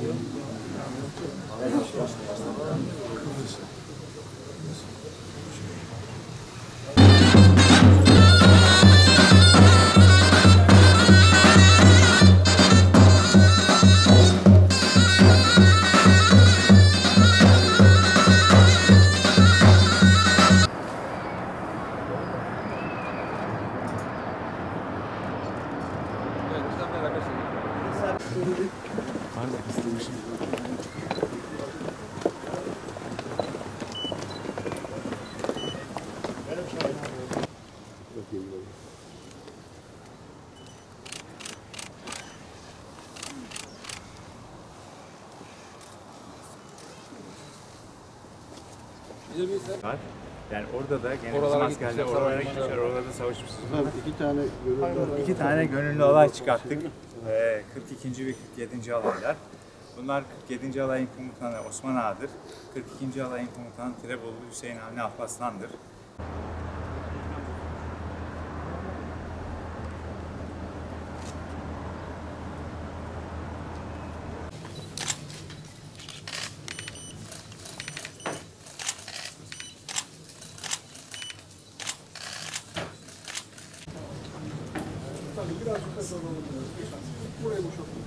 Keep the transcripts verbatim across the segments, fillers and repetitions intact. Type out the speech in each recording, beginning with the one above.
Var. Yani orada da gene bizim askerler oralara gitmişler, oralarda savaşmışız. İki tane gönüllü İki tane gönüllü olay çıkarttık. Ee, kırk ikinci ve kırk yedinci alaylar. Bunlar kırk yedinci alayın komutanı Osman Ağa'dır. kırk ikinci alayın komutanı Tirebolu Hüseyin Avni Alparslan'dır. Biraz yukarı alalım. Buraya boşaltalım.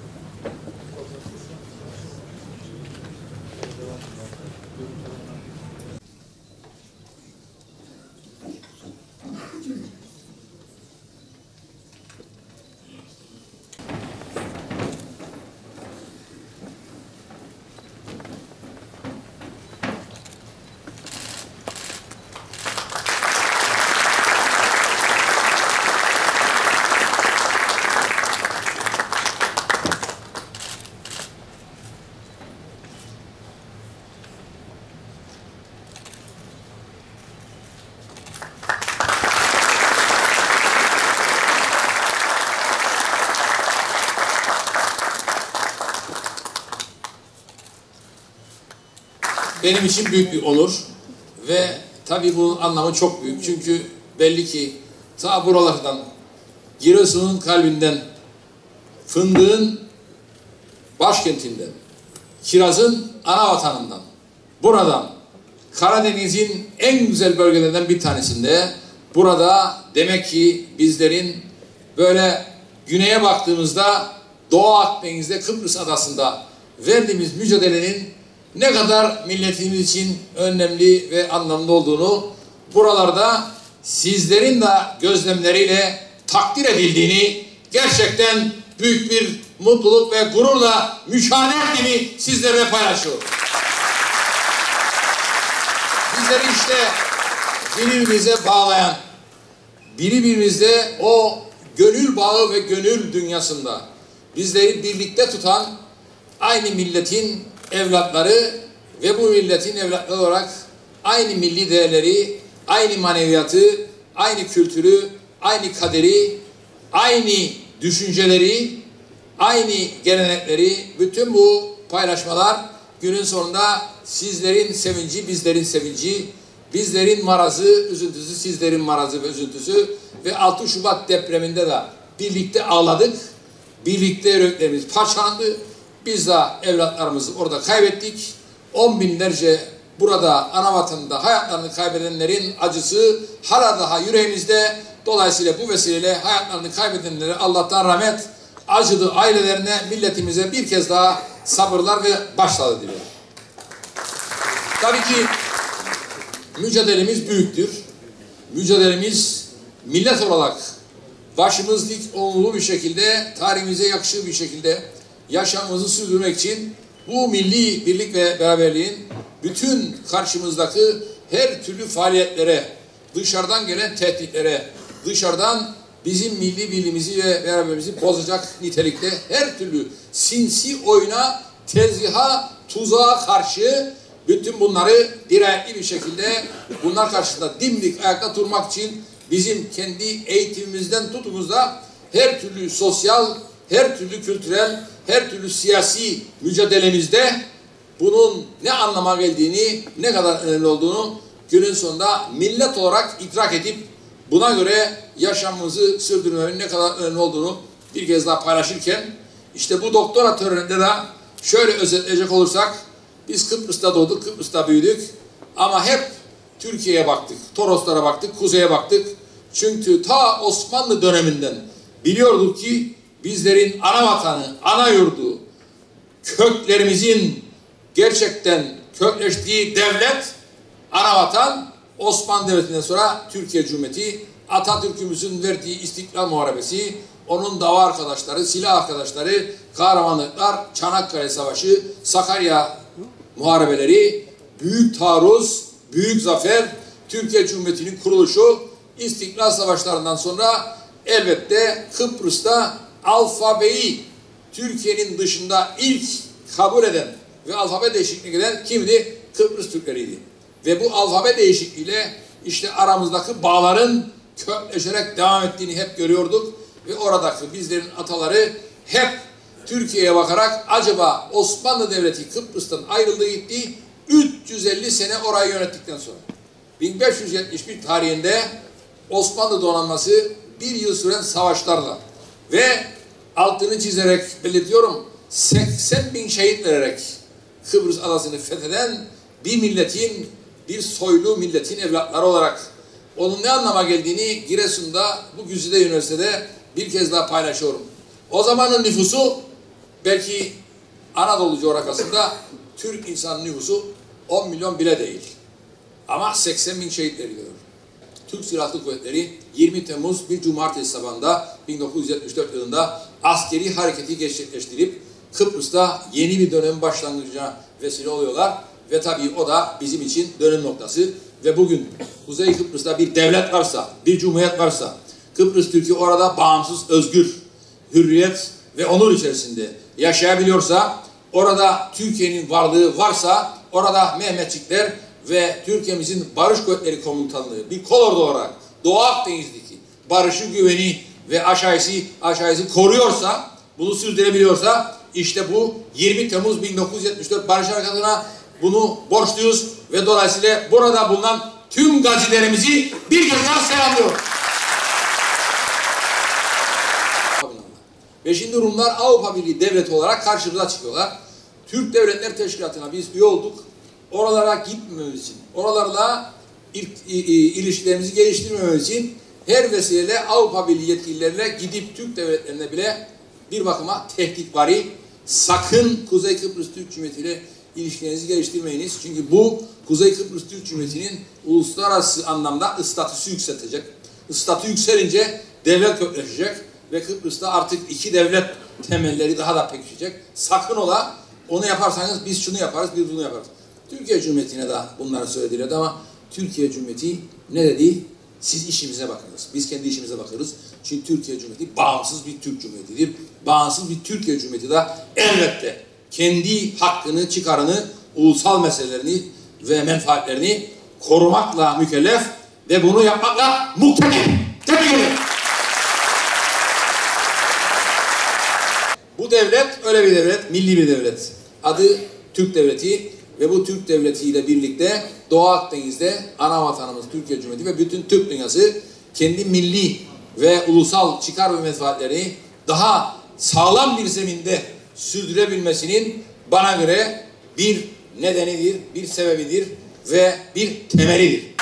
Benim için büyük bir onur ve tabii bunun anlamı çok büyük. Çünkü belli ki ta buralardan, Giresun'un kalbinden, fındığın başkentinden, kirazın ana vatanından, buradan, Karadeniz'in en güzel bölgelerinden bir tanesinde, burada demek ki bizlerin böyle güneye baktığımızda Doğu Akdeniz'de Kıbrıs adasında verdiğimiz mücadelenin ne kadar milletimiz için önemli ve anlamlı olduğunu buralarda sizlerin de gözlemleriyle takdir edildiğini gerçekten büyük bir mutluluk ve gururla müşahede gibi sizlerle paylaşıyorum. Bizleri işte birbirimize bağlayan, birbirimizde o gönül bağı ve gönül dünyasında bizleri birlikte tutan aynı milletin evlatları ve bu milletin evlatları olarak aynı milli değerleri, aynı maneviyatı, aynı kültürü, aynı kaderi, aynı düşünceleri, aynı gelenekleri, bütün bu paylaşmalar günün sonunda sizlerin sevinci, bizlerin sevinci, bizlerin marazı, üzüntüsü, sizlerin marazı ve üzüntüsü ve altı Şubat depreminde de birlikte ağladık, birlikte yüreklerimiz parçalandı. Biz de evlatlarımızı orada kaybettik. On binlerce burada ana vatanında hayatlarını kaybedenlerin acısı hala daha yüreğimizde. Dolayısıyla bu vesileyle hayatlarını kaybedenlere Allah'tan rahmet, acılı ailelerine, milletimize bir kez daha sabırlar ve başsağlığı diliyorum. Tabii ki mücadelemiz büyüktür. Mücadelemiz millet olarak başımız dik, onurlu bir şekilde, tarihimize yakışır bir şekilde yaşamımızı sürdürmek için bu milli birlik ve beraberliğin bütün karşımızdaki her türlü faaliyetlere, dışarıdan gelen tehditlere, dışarıdan bizim milli birliğimizi ve beraberliğimizi bozacak nitelikte her türlü sinsi oyuna, tezgaha, tuzağa karşı bütün bunları dirayetli bir şekilde bunlar karşısında dimdik ayakta durmak için bizim kendi eğitimimizden tutumuzda her türlü sosyal, her türlü kültürel, her türlü siyasi mücadelemizde bunun ne anlama geldiğini, ne kadar önemli olduğunu günün sonunda millet olarak idrak edip buna göre yaşamımızı sürdürmenin ne kadar önemli olduğunu bir kez daha paylaşırken işte bu doktora töreninde de şöyle özetleyecek olursak, biz Kıbrıs'ta doğduk, Kıbrıs'ta büyüdük ama hep Türkiye'ye baktık, Toroslara baktık, kuzeye baktık. Çünkü ta Osmanlı döneminden biliyorduk ki bizlerin ana vatanı, ana yurdu, köklerimizin gerçekten kökleştiği devlet, ana vatan Osmanlı Devleti'nden sonra Türkiye Cumhuriyeti, Atatürk'ümüzün verdiği İstiklal Muharebesi, onun dava arkadaşları, silah arkadaşları, kahramanlıklar, Çanakkale Savaşı, Sakarya muharebeleri, büyük taarruz, büyük zafer, Türkiye Cumhuriyeti'nin kuruluşu, İstiklal Savaşlarından sonra elbette Kıbrıs'ta alfabeyi Türkiye'nin dışında ilk kabul eden ve alfabe değişikliği eden kimdi? Kıbrıs Türkleriydi. Ve bu alfabe değişikliğiyle işte aramızdaki bağların kökleşerek devam ettiğini hep görüyorduk. Ve oradaki bizlerin ataları hep Türkiye'ye bakarak acaba Osmanlı Devleti Kıbrıs'tan ayrıldı gitti, üç yüz elli sene orayı yönettikten sonra bin beş yüz yetmiş bir tarihinde Osmanlı donanması bir yıl süren savaşlarla ve altını çizerek belirtiyorum seksen bin şehit vererek Kıbrıs adasını fetheden bir milletin, bir soylu milletin evlatları olarak onun ne anlama geldiğini Giresun'da bu Güzide Üniversitede bir kez daha paylaşıyorum. O zamanın nüfusu belki Anadolu coğrafyasında Türk insan nüfusu on milyon bile değil. Ama seksen bin şehit veriliyor. Türk Silahlı Kuvvetleri yirmi Temmuz bir cumartesi sabahında bin dokuz yüz yetmiş dört yılında askeri hareketi gerçekleştirip Kıbrıs'ta yeni bir dönem başlangıcına vesile oluyorlar. Ve tabii o da bizim için dönüm noktası. Ve bugün Kuzey Kıbrıs'ta bir devlet varsa, bir cumhuriyet varsa, Kıbrıs Türkiye orada bağımsız, özgür, hürriyet ve onur içerisinde yaşayabiliyorsa, orada Türkiye'nin varlığı varsa, orada Mehmetçikler ve Türkiye'mizin Barış Kuvvetleri Komutanlığı bir kolordu olarak Doğu Akdeniz'deki barışı, güveni ve aşağısı, aşağısı koruyorsa, bunu sürdürebiliyorsa, işte bu yirmi Temmuz bin dokuz yüz yetmiş dört Barış Harekatı'na bunu borçluyuz ve dolayısıyla burada bulunan tüm gazilerimizi bir kez daha selamlıyoruz. Ve şimdi Rumlar Avrupa Birliği devleti olarak karşımıza çıkıyorlar. Türk Devletler Teşkilatı'na biz üye olduk. Oralara gitmememiz için, oralarla ilişkilerimizi geliştirmememiz için her vesileyle Avrupa Birliği yetkililerine gidip Türk devletlerine bile bir bakıma tehditvari, sakın Kuzey Kıbrıs Türk Cumhuriyeti ile ilişkilerinizi geliştirmeyiniz. Çünkü bu Kuzey Kıbrıs Türk Cumhuriyeti'nin uluslararası anlamda statüsü yükseltecek. Statü yükselince devlet kökleşecek ve Kıbrıs'ta artık iki devlet temelleri daha da pekişecek. Sakın ola, onu yaparsanız biz şunu yaparız, biz bunu yaparız. Türkiye Cumhuriyeti'ne de bunları söylediler ama Türkiye Cumhuriyeti ne dedi? Siz işimize bakınız. Biz kendi işimize bakarız. Çünkü Türkiye Cumhuriyeti bağımsız bir Türk Cumhuriyeti'dir. Bağımsız bir Türkiye Cumhuriyeti de elbette kendi hakkını, çıkarını, ulusal meselelerini ve menfaatlerini korumakla mükellef ve bunu yapmakla muktedir. Tebrik ederim. Bu devlet öyle bir devlet, milli bir devlet. Adı Türk Devleti ve bu Türk Devleti ile birlikte Doğu Akdeniz'de ana vatanımız Türkiye Cumhuriyeti ve bütün Türk dünyası kendi milli ve ulusal çıkar ve menfaatlerini daha sağlam bir zeminde sürdürebilmesinin bana göre bir nedenidir, bir sebebidir ve bir temelidir.